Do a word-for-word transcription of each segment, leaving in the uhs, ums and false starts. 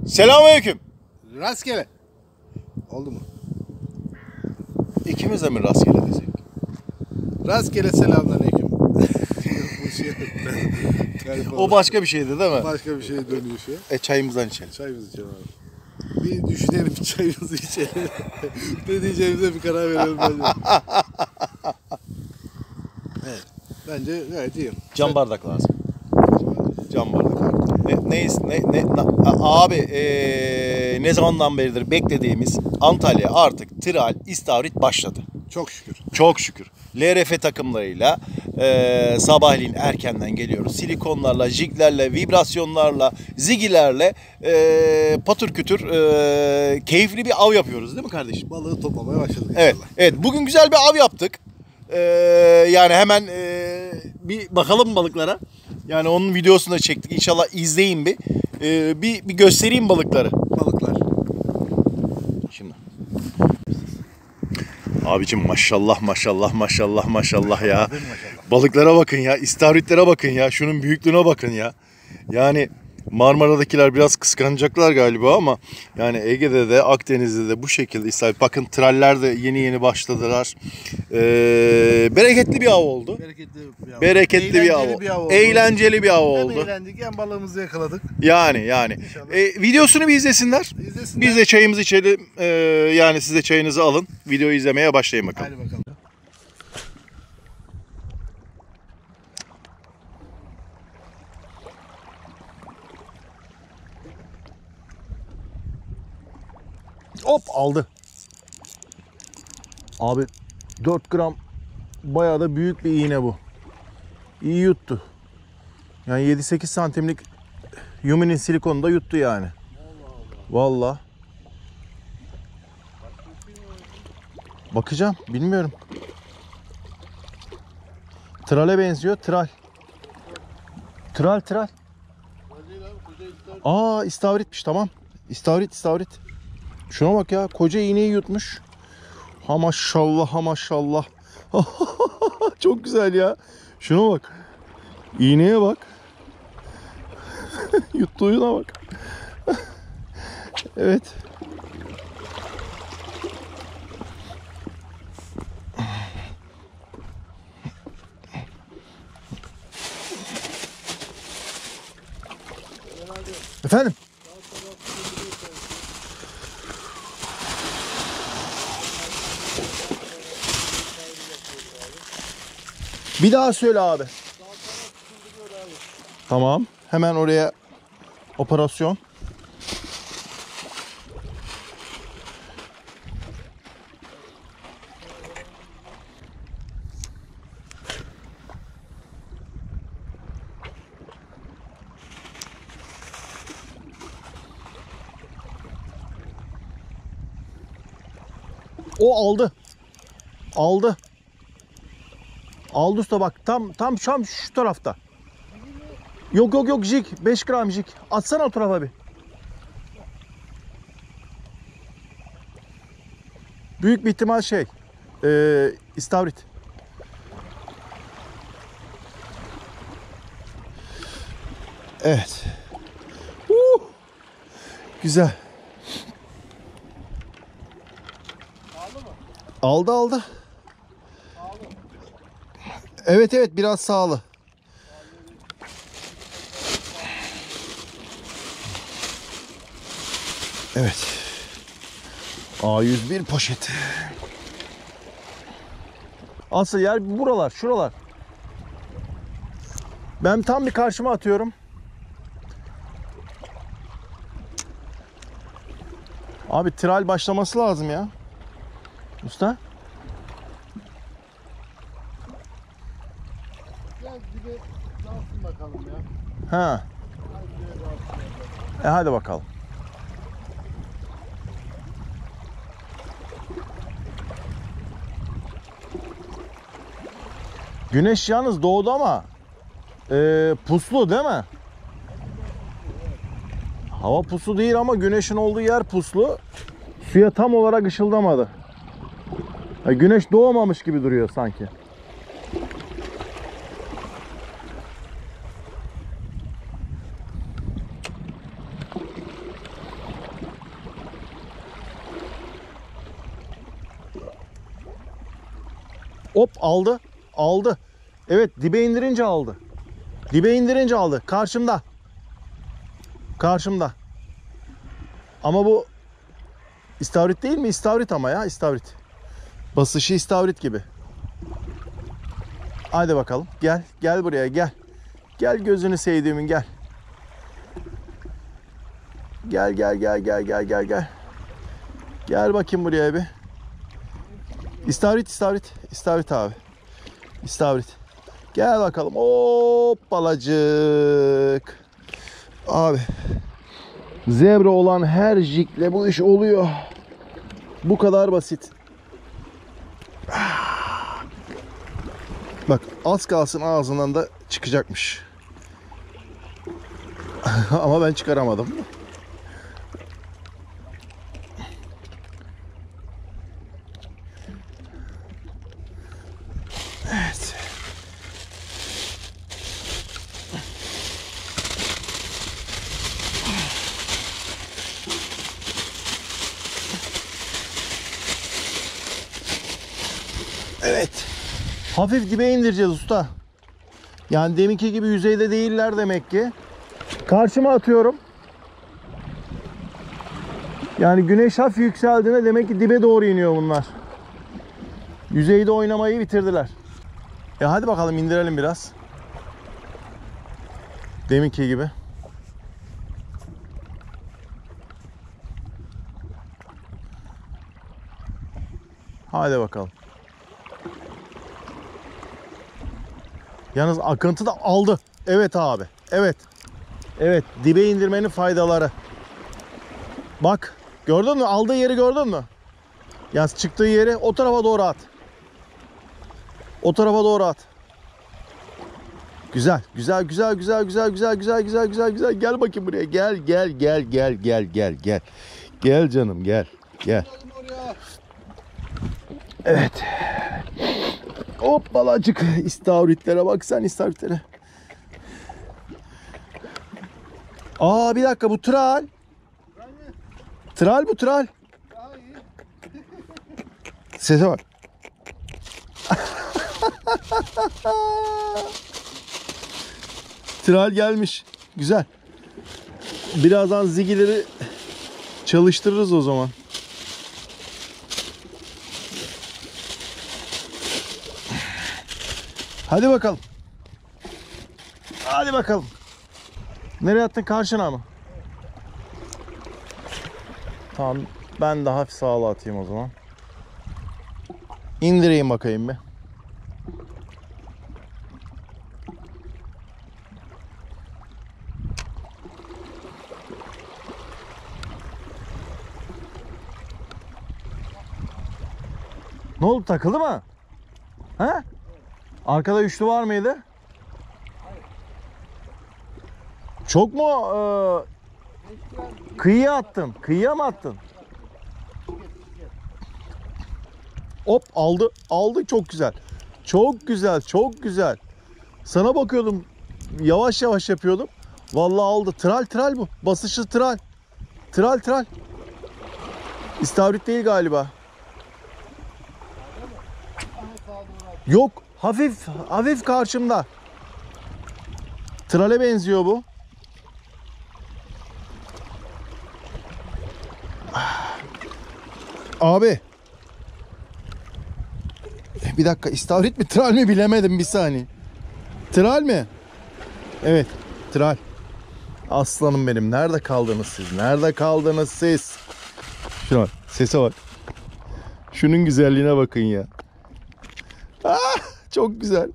Selamünaleyküm. Rastgele. Oldu mu? İkimiz de mi rastgele desek? Rastgele selamünaleyküm. O başka bir şeydi değil mi? Başka bir şeye dönüyor şu an. E çayımızdan içelim. Çayımızı içelim abi. Bir düşünelim, çayımızı içelim. Ne diyeceğimize bir karar verelim bence. Evet. Bence gayet iyi. Cam bardak lazım. Cam bardak. Ne, neyiz, ne, ne, na, abi ee, ne zamandan beridir beklediğimiz Antalya artık tral, istavrit başladı. Çok şükür. Çok şükür. L R F takımlarıyla e, sabahleyin erkenden geliyoruz. Silikonlarla, jiglerle, vibrasyonlarla, zigilerle e, patır kütür e, keyifli bir av yapıyoruz değil mi kardeşim? Balığı toplamaya başladık inşallah. Evet, evet. Bugün güzel bir av yaptık. Ee, yani hemen e, bir bakalım balıklara. Yani onun videosunu da çektik. İnşallah izleyin bir. Ee, bir, bir göstereyim balıkları. Balıklar. Şimdi. Abicim maşallah maşallah maşallah maşallah ya. Balıklara bakın ya. İstavritlere bakın ya. Şunun büyüklüğüne bakın ya. Yani Marmara'dakiler biraz kıskanacaklar galiba ama yani Ege'de de Akdeniz'de de bu şekilde istavrit. Bakın traller de yeni yeni başladılar. Ee, bereketli bir av oldu. Bereketli bir av. Bereketli bir av. bir av oldu. Eğlenceli bir av oldu. Hem eğlendik hem balığımızı yakaladık. Yani yani. Ee, videosunu bir izlesinler. İzlesinler. Biz de çayımızı içelim. Ee, yani siz de çayınızı alın. Videoyu izlemeye başlayın bakalım. Hadi bakalım. Hop aldı. Abi dört gram bayağı da büyük bir iğne bu. İyi yuttu. Yani yedi sekiz santimlik Yumi'nin silikonu da yuttu yani. Vallahi. Bakacağım, bilmiyorum. Trale benziyor, tral. Tral, tral. Aa, istavritmiş, tamam. İstavrit, istavrit. Şuna bak ya, koca iğneyi yutmuş. Ha maşallah, ha maşallah. Çok güzel ya. Şuna bak. İğneye bak. Yuttuğuna bak. Evet. Efendim? Bir daha söyle abi. Tamam. Hemen oraya operasyon. O aldı. Aldı. Aldı usta bak. Tam tam tam şu tarafta. Yok yok yok jig. beş gram jig. Atsana o tarafa bir. Büyük bir ihtimal şey. Ee, istavrit. Evet. Uh, güzel. Aldı mı? Aldı aldı. Aldı. Evet evet biraz sağlı. Evet. A yüz bir poşet. Asıl yer buralar, şuralar. Ben tam bir karşıma atıyorum. Abi tral başlaması lazım ya. Usta. Biraz gibi dalsın bakalım ya. Ha. E hadi bakalım. Güneş yalnız doğdu ama e, puslu değil mi? Hava puslu değil ama güneşin olduğu yer puslu. Suya tam olarak ışıldamadı. Yani güneş doğmamış gibi duruyor sanki. Hop aldı. Aldı. Evet dibe indirince aldı. Dibe indirince aldı. Karşımda. Karşımda. Ama bu istavrit değil mi? İstavrit ama ya istavrit. Basışı istavrit gibi. Hadi bakalım. Gel. Gel buraya gel. Gel gözünü sevdiğimin gel. Gel gel gel gel gel gel gel. Gel bakayım buraya bir. İstavrit istavrit. İstavrit abi. İstavrit. Gel bakalım. Hop balacık. Abi. Zebra olan her jikle bu iş oluyor. Bu kadar basit. Bak az kalsın ağzından da çıkacakmış. Ama ben çıkaramadım. Evet. Evet. Hafif dibe indireceğiz usta. Yani deminki gibi yüzeyde değiller demek ki. Karşıma atıyorum. Yani güneş hafif yükseldiğinde demek ki dibe doğru iniyor bunlar. Yüzeyde oynamayı bitirdiler. E hadi bakalım indirelim biraz. Deminki gibi. Hadi bakalım. Yalnız akıntı da aldı. Evet abi. Evet. Evet. Dibe indirmenin faydaları. Bak. Gördün mü? Aldığı yeri gördün mü? Yalnız çıktığı yeri o tarafa doğru at. O tarafa doğru at. Güzel. Güzel güzel güzel güzel güzel güzel güzel güzel güzel. Gel bakayım buraya. Gel gel gel gel gel gel gel. Gel canım gel. Gel. Evet. Hop balacık. İstavritlere bak sen istavritlere. Aa bir dakika bu tral. Tral bu tral. Sese bak. Tral gelmiş. Güzel. Birazdan zigileri çalıştırırız o zaman. Hadi bakalım. Hadi bakalım. Nereye attın? Karşına mı? Tamam. Ben de hafif sağa atayım o zaman. İndireyim bakayım bir. Ne oldu? Takıldı mı? Ha? Arkada üçlü var mıydı? Çok mu e, kıyıya attın? Kıyıya mı attın? Hop aldı. Aldı çok güzel. Çok güzel. Çok güzel. Sana bakıyordum. Yavaş yavaş yapıyordum. Vallahi aldı. Tral tral bu. Basışı tral. Tral tral. İstavrit değil galiba. Yok. Hafif hafif karşımda. Trale benziyor bu. Abi. Bir dakika, istavrit mi tral mi bilemedim, bir saniye. Tral mi? Evet, tral. Aslanım benim. Nerede kaldınız siz? Nerede kaldınız siz? Şuna bak. Sese bak. Şunun güzelliğine bakın ya. Ah, çok güzel.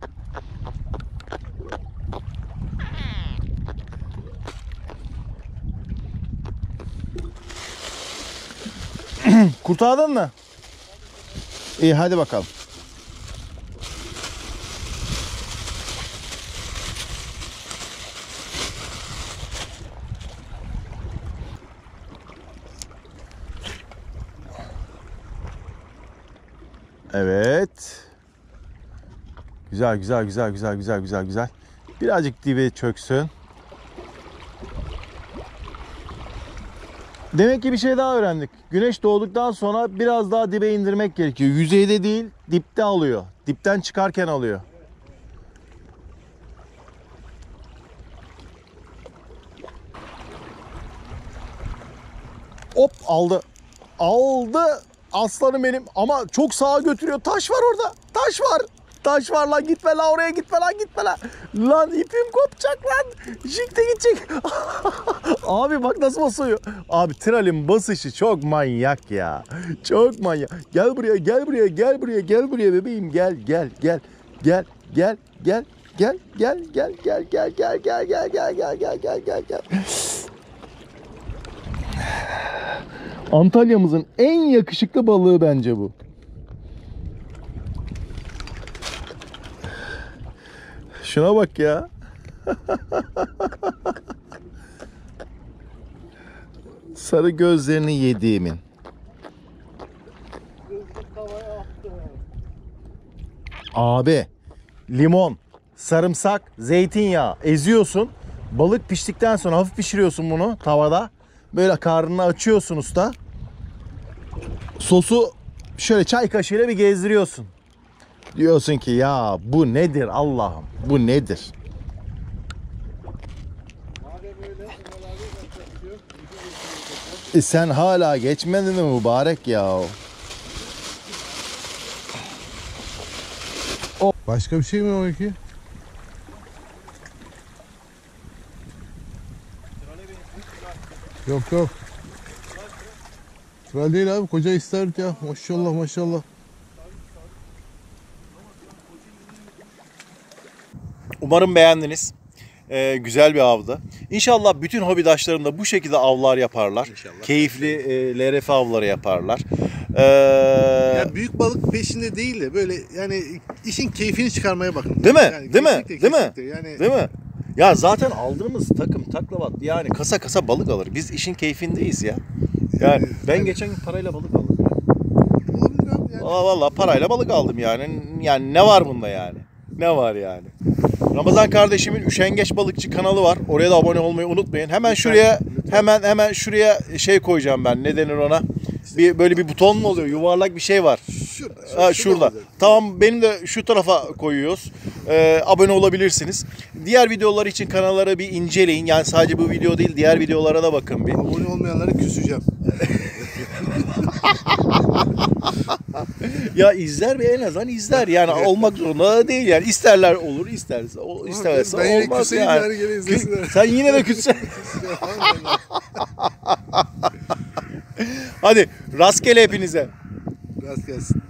Kurtardın mı? İyi, hadi bakalım. Evet. Güzel güzel güzel güzel güzel güzel güzel. Birazcık dibe çöksün. Demek ki bir şey daha öğrendik. Güneş doğduktan sonra biraz daha dibe indirmek gerekiyor. Yüzeyde değil, dipte alıyor. Dipten çıkarken alıyor. Hop aldı. Aldı aslanım benim. Ama çok sağa götürüyor. Taş var orada. Taş var. Taş var lan, gitme lan oraya, gitme lan, gitme lan. Lan ipim kopacak lan. Jig de gidecek. Abi bak nasıl basıyor. Abi tralin basışı çok manyak ya. Çok manyak. Gel buraya, gel buraya, gel buraya, gel buraya bebeğim. Gel, gel, gel. Gel, gel, gel. Gel, gel, gel, gel, gel, gel, gel, gel, gel, gel, gel, gel, gel, gel. Antalya'mızın en yakışıklı balığı bence bu. Şuna bak ya. Sarı gözlerini yediğimin. Abi limon, sarımsak, zeytinyağı eziyorsun. Balık piştikten sonra hafif pişiriyorsun bunu tavada. Böyle karnını açıyorsun usta. Sosu şöyle çay kaşığıyla bir gezdiriyorsun. Diyorsun ki ya bu nedir Allah'ım? Bu nedir? E sen hala geçmedin mi mübarek ya? Başka bir şey mi o iki? Yok yok. Tral değil abi, koca istavrit ya. Maşallah maşallah. Umarım beğendiniz. Ee, güzel bir avdı. İnşallah bütün hobidaşlarım da bu şekilde avlar yaparlar. İnşallah. Keyifli e, L R F avları yaparlar. Ee, Yani büyük balık peşinde değil de böyle yani işin keyfini çıkarmaya bakın. Değil mi? Yani Değil mi? kesinlikle, Değil mi? kesinlikle. Yani Değil mi? Ya zaten aldığımız takım taklavat yani kasa kasa balık alır. Biz işin keyfindeyiz ya. Yani ben yani- geçen gün parayla balık aldım. olabilir abi yani. Aa, vallahi parayla balık aldım yani. Yani ne var bunda yani? Ne var yani? Ramazan kardeşimin Üşengeç Balıkçı kanalı var. Oraya da abone olmayı unutmayın. Hemen şuraya hemen hemen şuraya şey koyacağım ben. Ne denir ona? Bir böyle bir buton mu oluyor? Yuvarlak bir şey var. Şurada. Ha, şurada. Tamam, benim de şu tarafa koyuyoruz. Ee, abone olabilirsiniz. Diğer videolar için kanallara bir inceleyin. Yani sadece bu video değil, diğer videolara da bakın bir. Abone olmayanlara küseceğim. Ya izler ve en azından izler. Yani olmak zorunda da değil yani. İsterler olur, isterse o isterse Ben yine olmaz küseyim yani. yani, gene izlesinler. Sen yine de küsse. Hadi rastgele hepinize. Rast gelsin.